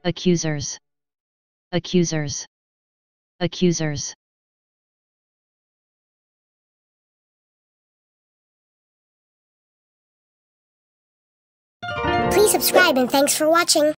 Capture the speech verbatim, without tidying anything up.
accusers, accusers, accusers. Please subscribe and thanks for watching.